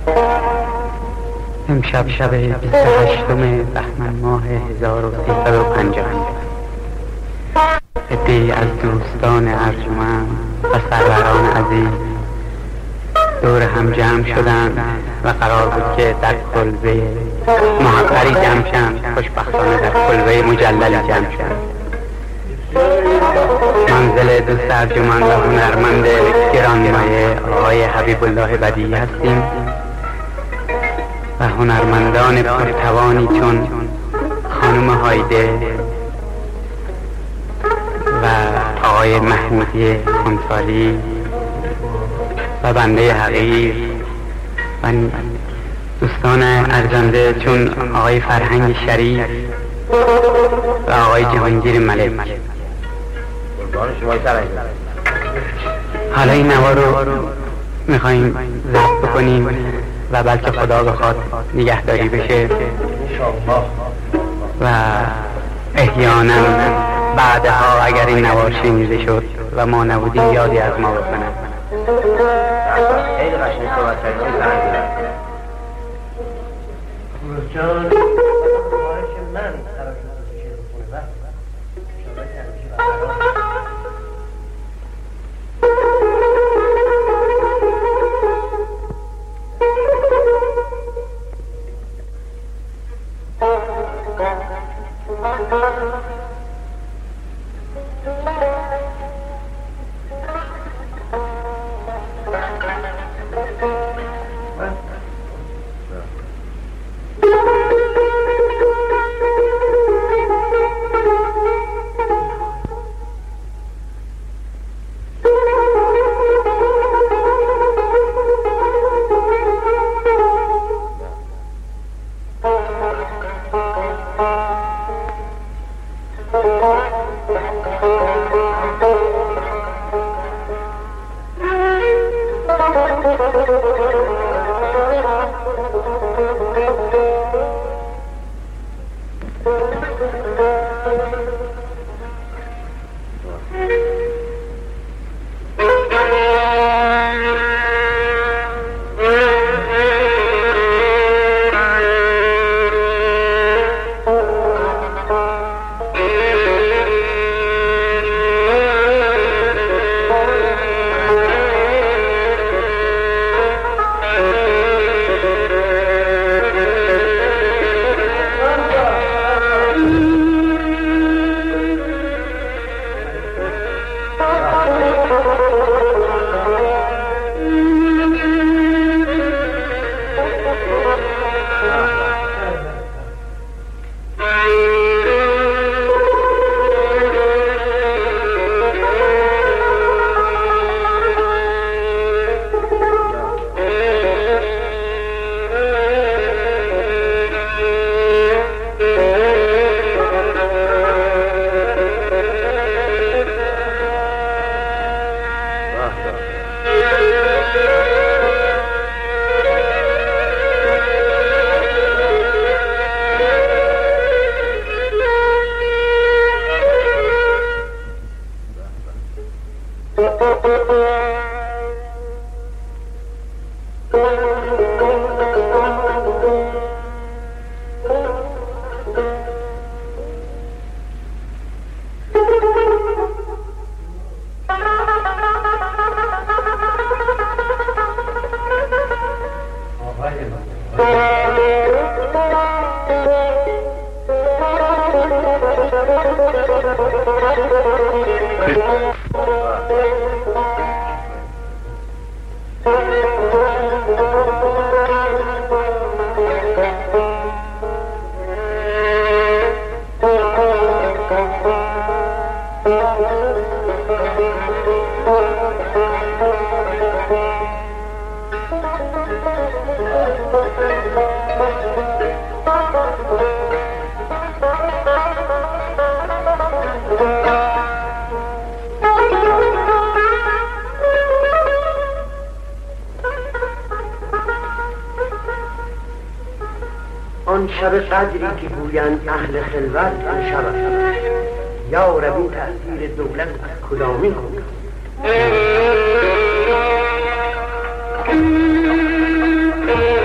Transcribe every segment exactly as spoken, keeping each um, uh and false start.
امشب شب بیست و هشتم بهمن ماه هزار و سیصد و پنجاه عده‌ای از دوستان ارجمند و سروران عزیز دور هم جمع شدند و قرار بود که در کلبه محقری جمع شدند. خوشبختانه در کلبه مجللی جمع شدند. منزل دوست ارجمند و هنرمند گرانمایه آقای حبیب الله بدیعی هستیم و هنرمندان پرتوانی چون خانم هایده و آقای محمودی خونسالی و بنده حقیر و دوستان ارجنده چون آقای فرهنگ شریف و آقای جهانگیر ملک. حالا این نوا رو میخواییم ضبط بکنیم و بلکه خدا بخواد نگهداری بشه و احیانا بعدها اگر این نوا شنیده شد و ما نبودیم یادی از ما بکنن. خیلی قشنگ صحبت کردید. جان خواهش من قرار شد تو شعر بخونه و انشاءالله که همیشه برقرار آن شب قدری که گویند اهل خلوت آن شب است. یا ربی تأثیر دولت از کدامین کن. Thank you.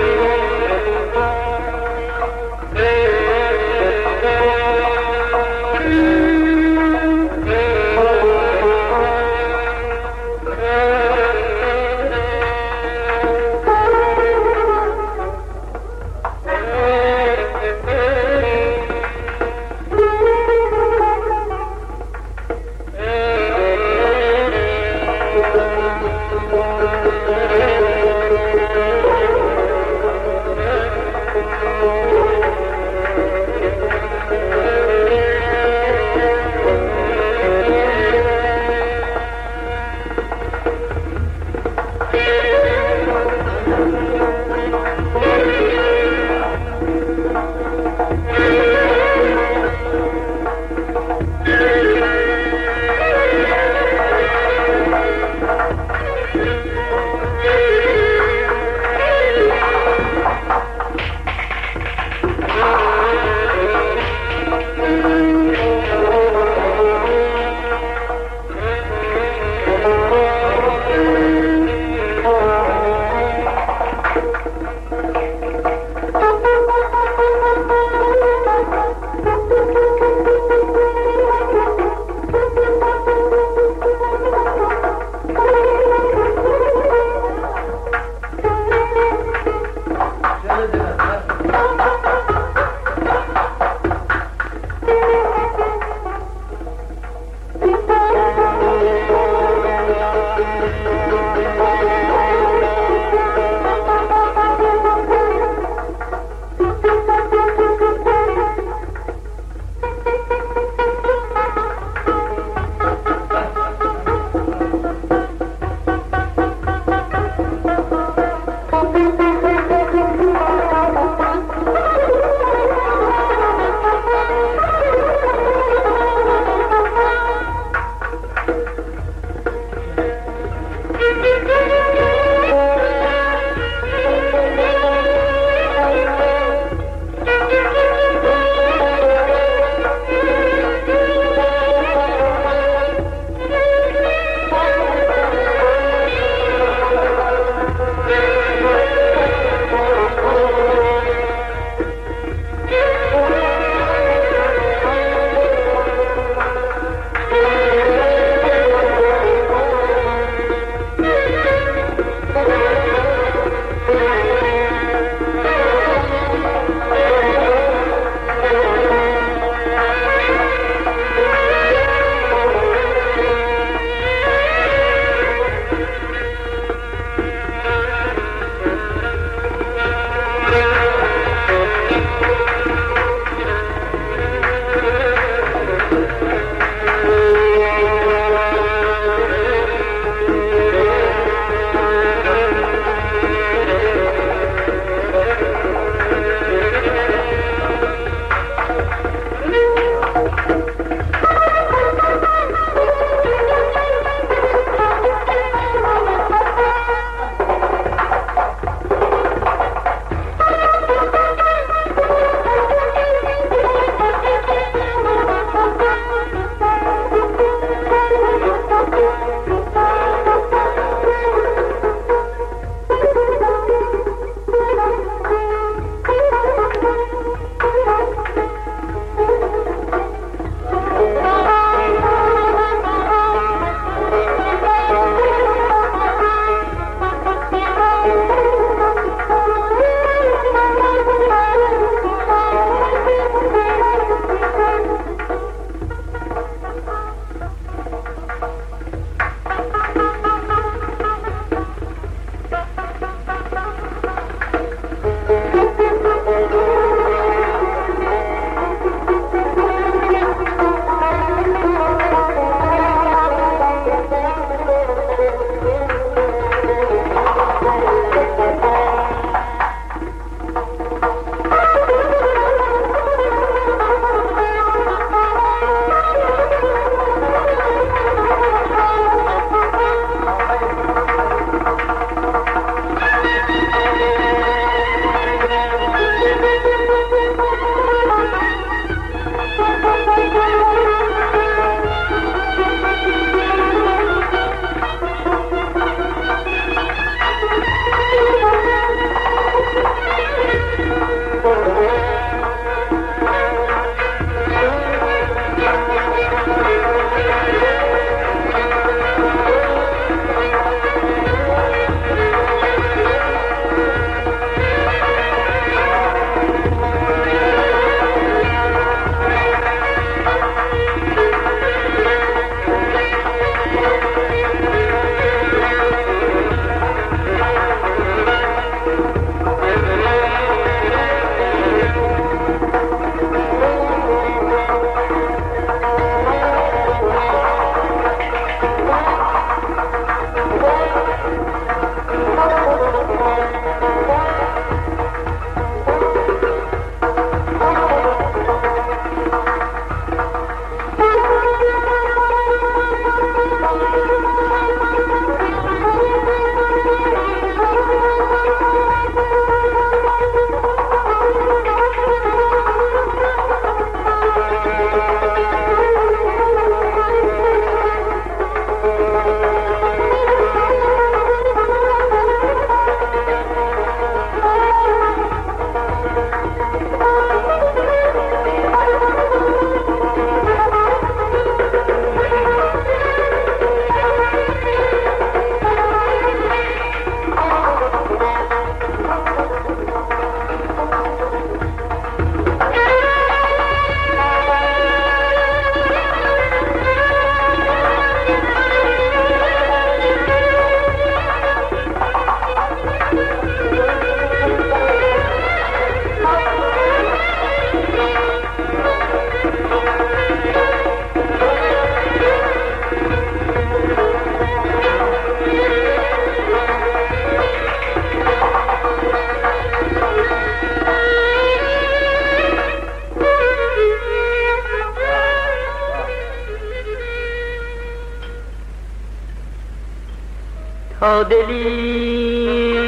تا دلی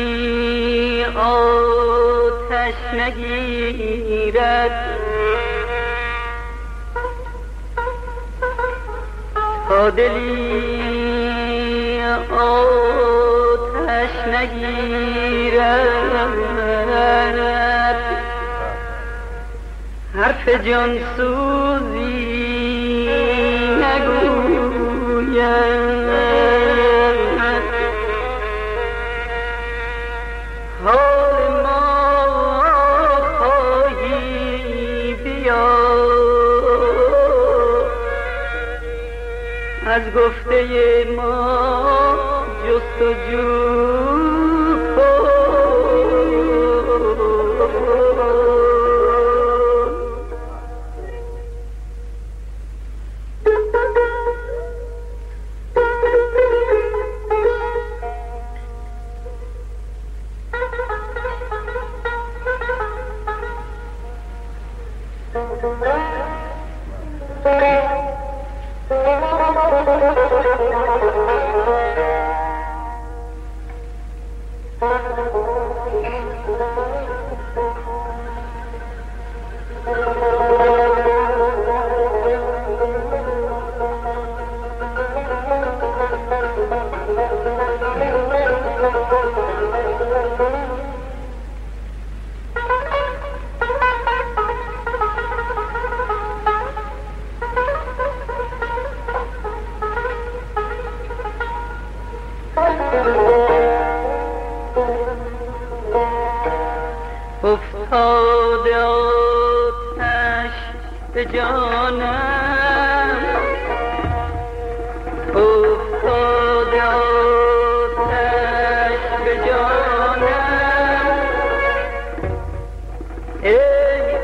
آتش نگیرد، تا دلی آتش نگیرد، حرف جان سوزی نگوید، حال ما خواهی بیا از گفته ما جستجو افتاده آتش به جانم، افتاده آتش به جانم، ای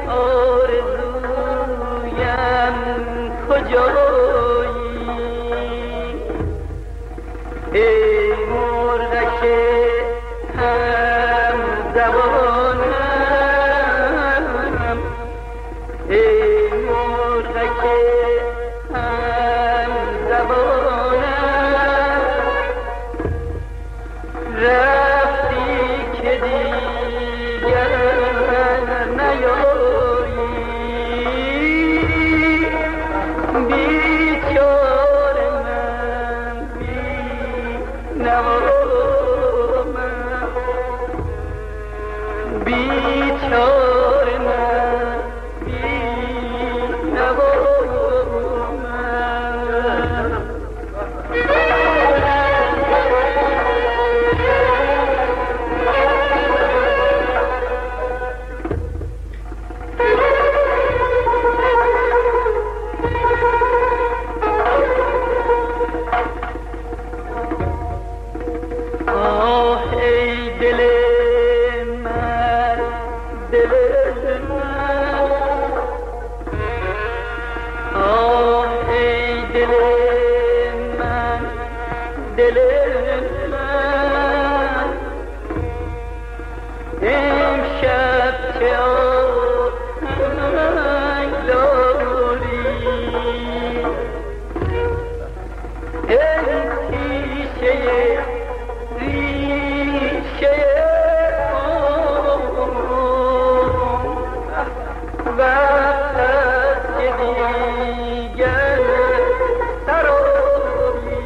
آرزویم کجایی، ای مرغک هم زبانم، ای مرغک هم زبانم، رفتی که دیگر نیایی، بیچاره من بی نوا من، بیچاره من بی نوا من. آه ای دل من، دل من، آه ای دل من، دل من، امشب چه آهنگ داری، ای تیشه ریشه وقت است که دیگر سرایی،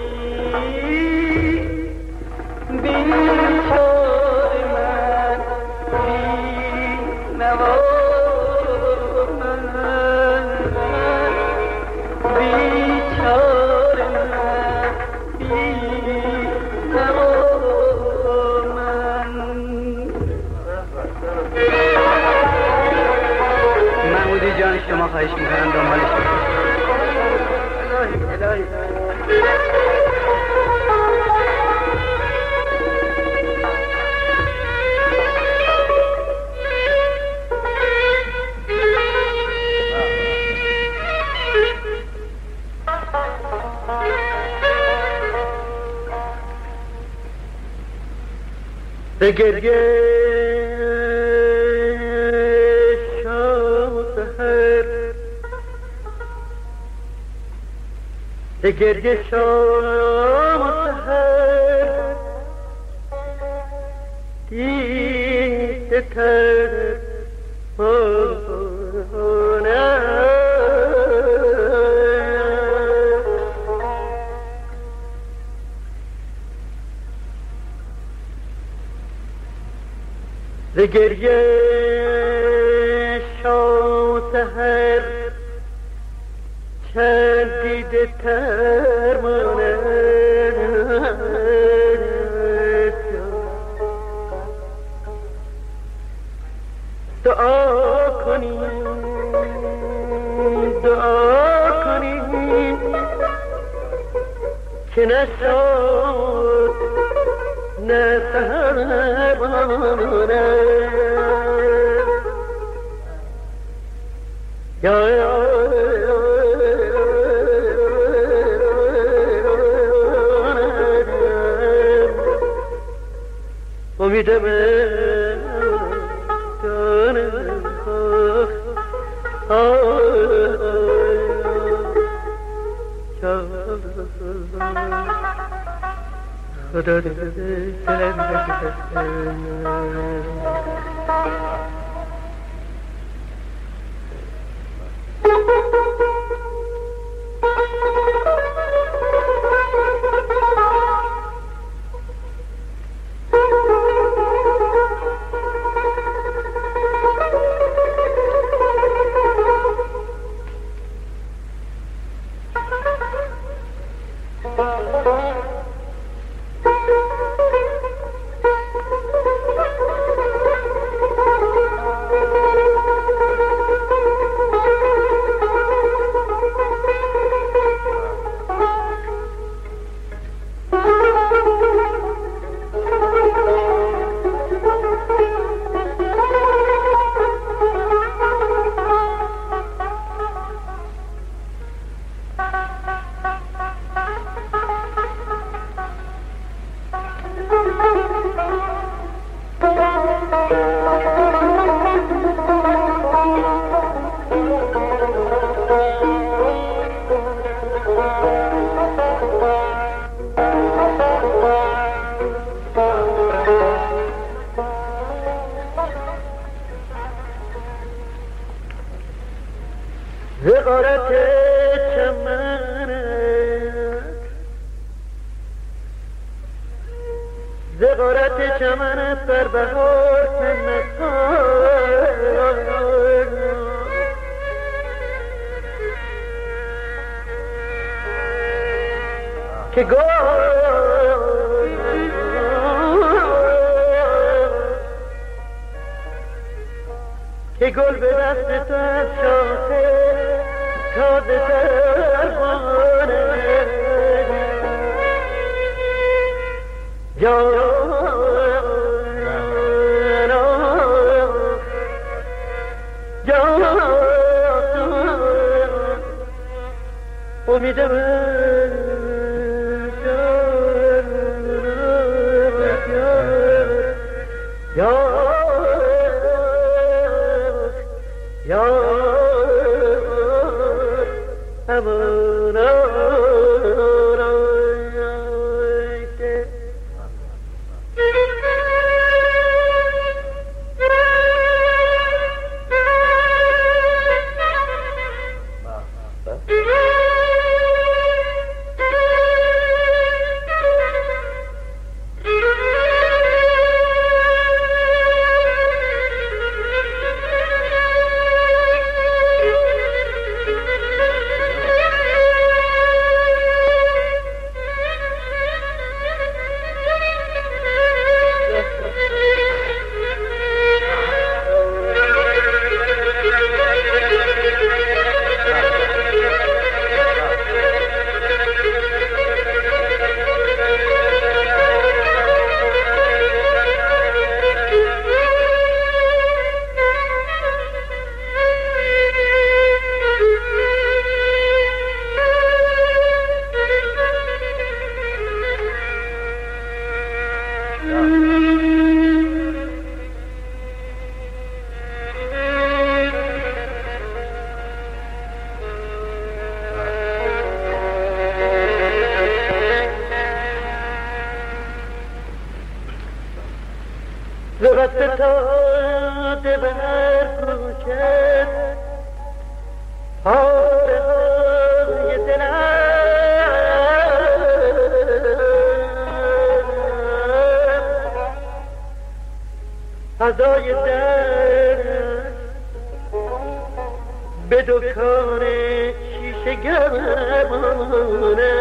بیچاره من بی نوا من، بیچاره من بی نوا من. محمودی جان شما خواهش میکنم دنبالش بکنید. الهی الهی به گریه شام و سحر، به گریه شام و سحر دیده ز گریه شو سحر چند دیده تر دعا کنیم دعا کنیم که نشد نه سحر بانه یا امیدم خدا زغارت چمنت زغارت چمنت بر بهار نکار که گل که گل به دست تو از شاخه تازه تر بانه جانا امیدم زبست تاده بر کوچت پاره های دلم فضای دست به دکان شیشه گرمانه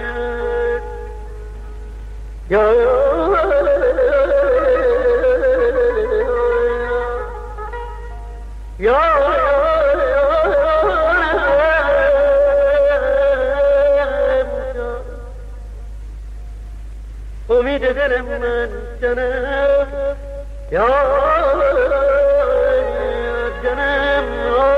یا یا امید دل من جنم یا جنم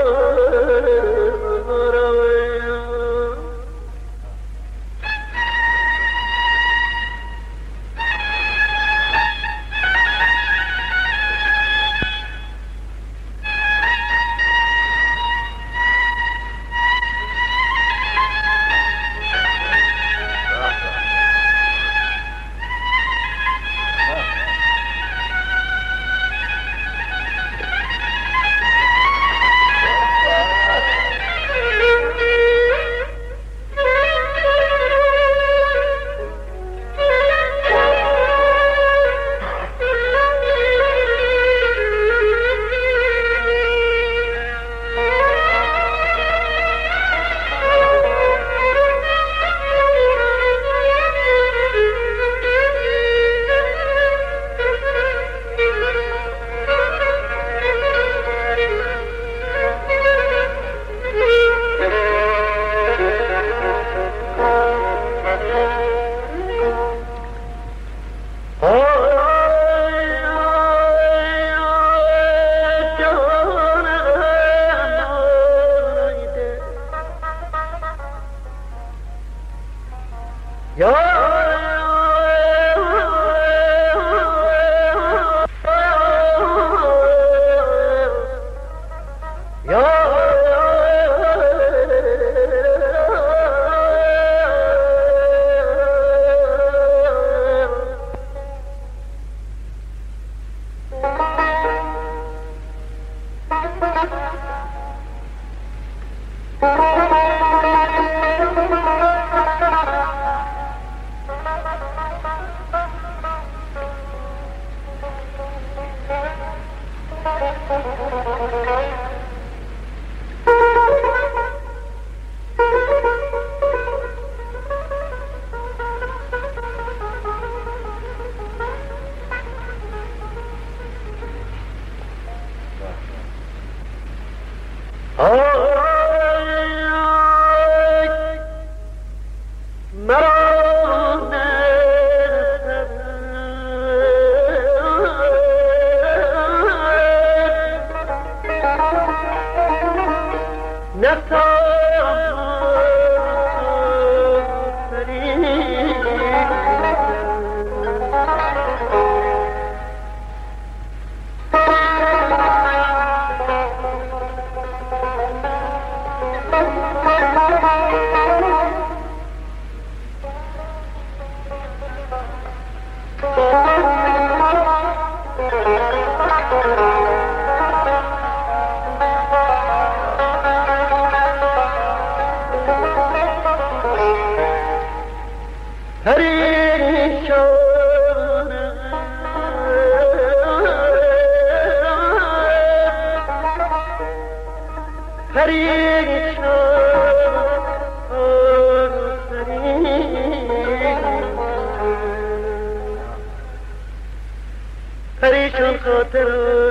پریشان خاطران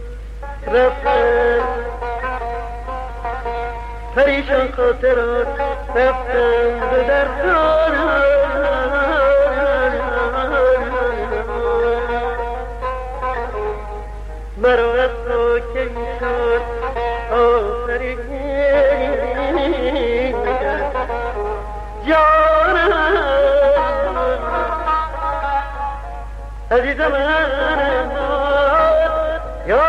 رفتن پریشان خاطران رفتن به درخان مرا از خاک ایشان آفرین کرد جانم عزیزم من یا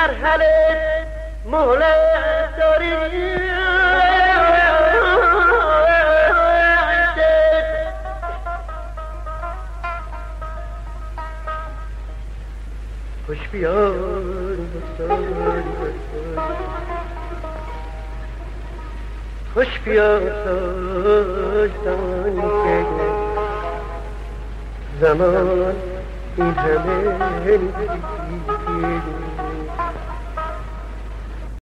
مرحله مهلت داری خوش بیار خوش بیار داشتن که زمان این همه